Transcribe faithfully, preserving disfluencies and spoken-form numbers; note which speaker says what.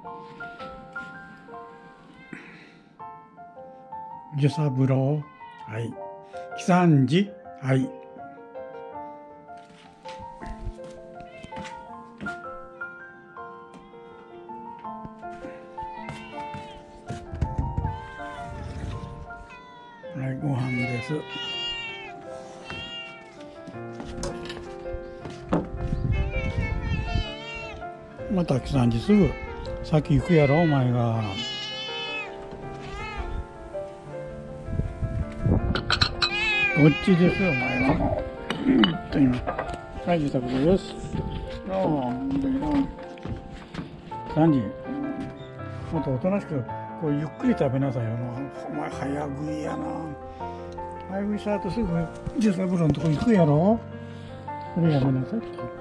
Speaker 1: 寿三郎、はい。喜三治、はい。はい、ご飯です。また喜三治すぐ先行くやろ、お前が。どっちですよ、お前は。うんと今。はい、寿三郎です。ああ、本当にな。喜三治、もっとおとなしく、こうゆっくり食べなさいよな。お前、早食いやな。早食いした後すぐ寿三郎のとこ行くやろ。それやめなさいって言って。